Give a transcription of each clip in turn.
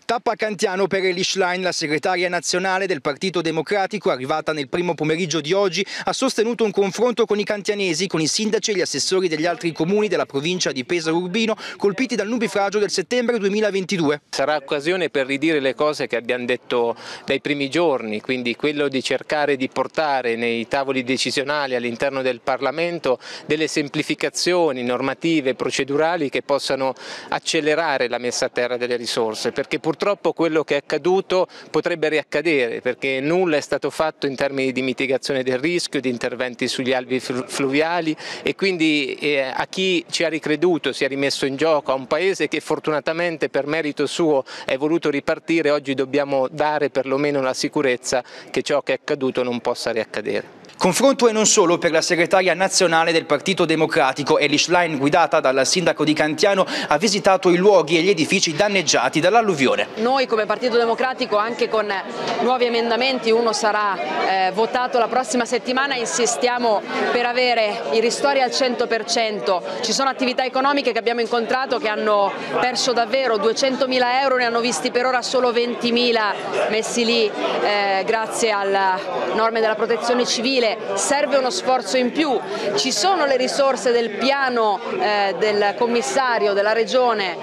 Tappa a Cantiano per Elish Line, la segretaria nazionale del Partito Democratico, arrivata nel primo pomeriggio di oggi, ha sostenuto un confronto con i cantianesi, con i sindaci e gli assessori degli altri comuni della provincia di Pesaro Urbino, colpiti dal nubifragio del settembre 2022. Sarà occasione per ridire le cose che abbiamo detto dai primi giorni, quindi quello di cercare di portare nei tavoli decisionali all'interno del Parlamento delle semplificazioni normative, procedurali che possano accelerare la messa a terra delle risorse, perché purtroppo quello che è accaduto potrebbe riaccadere, perché nulla è stato fatto in termini di mitigazione del rischio, di interventi sugli alvei fluviali e quindi a chi ci ha ricreduto, si è rimesso in gioco, a un paese che fortunatamente per merito suo è voluto ripartire, oggi dobbiamo dare perlomeno la sicurezza che ciò che è accaduto non possa riaccadere. Confronto e non solo per la segretaria nazionale del Partito Democratico. Elish Line, guidata dal sindaco di Cantiano, ha visitato i luoghi e gli edifici danneggiati dall'alluvione. Noi come Partito Democratico, anche con nuovi emendamenti, uno sarà votato la prossima settimana, insistiamo per avere i ristori al 100%. Ci sono attività economiche che abbiamo incontrato che hanno perso davvero 200.000 euro, ne hanno visti per ora solo 20.000 messi lì grazie alle norme della protezione civile. Serve uno sforzo in più, ci sono le risorse del piano del commissario della regione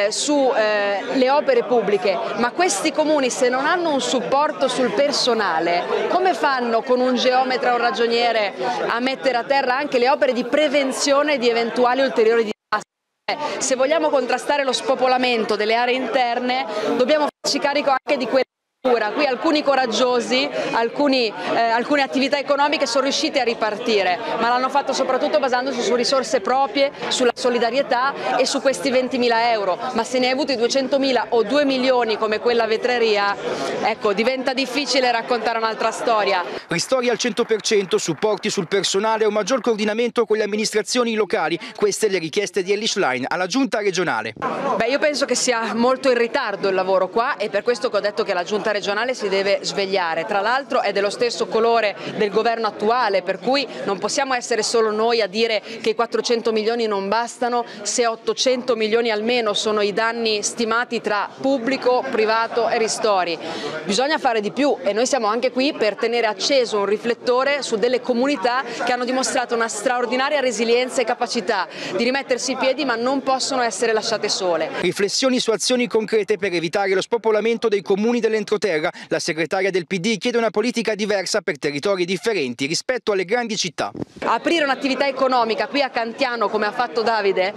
sulle opere pubbliche, ma questi comuni, se non hanno un supporto sul personale, come fanno con un geometra o un ragioniere a mettere a terra anche le opere di prevenzione di eventuali ulteriori disastri? Se vogliamo contrastare lo spopolamento delle aree interne dobbiamo farci carico anche di quelle. Qui alcuni coraggiosi, alcune attività economiche sono riuscite a ripartire, ma l'hanno fatto soprattutto basandosi su risorse proprie, sulla solidarietà e su questi 20.000 euro. Ma se ne hai avuti 200.000 o 2 milioni come quella vetreria, ecco, diventa difficile raccontare un'altra storia. Ristori al 100%, supporti sul personale e un maggior coordinamento con le amministrazioni locali. Queste le richieste di Elish Line alla giunta regionale. Beh, io penso che sia molto in ritardo il lavoro qua e per questo che ho detto che la giunta regionale si deve svegliare. Tra l'altro è dello stesso colore del governo attuale, per cui non possiamo essere solo noi a dire che i 400 milioni non bastano se 800 milioni almeno sono i danni stimati tra pubblico, privato e ristori. Bisogna fare di più e noi siamo anche qui per tenere acceso un riflettore su delle comunità che hanno dimostrato una straordinaria resilienza e capacità di rimettersi in piedi, ma non possono essere lasciate sole. Riflessioni su azioni concrete per evitare lo spopolamento dei comuni dell'entroterra. La segretaria del PD chiede una politica diversa per territori differenti rispetto alle grandi città. Aprire un'attività economica qui a Cantiano, come ha fatto Davide,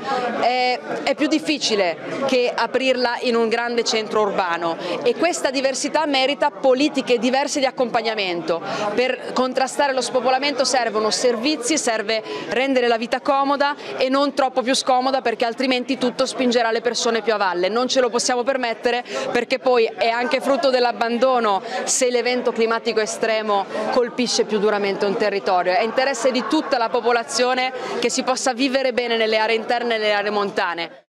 è più difficile che aprirla in un grande centro urbano e questa diversità merita politiche diverse di accompagnamento. Per contrastare lo spopolamento servono servizi, serve rendere la vita comoda e non troppo più scomoda, perché altrimenti tutto spingerà le persone più a valle. Non ce lo possiamo permettere, perché poi è anche frutto dell'abbandono se l'evento climatico estremo colpisce più duramente un territorio. È interesse di tutta la popolazione che si possa vivere bene nelle aree interne e nelle aree montane.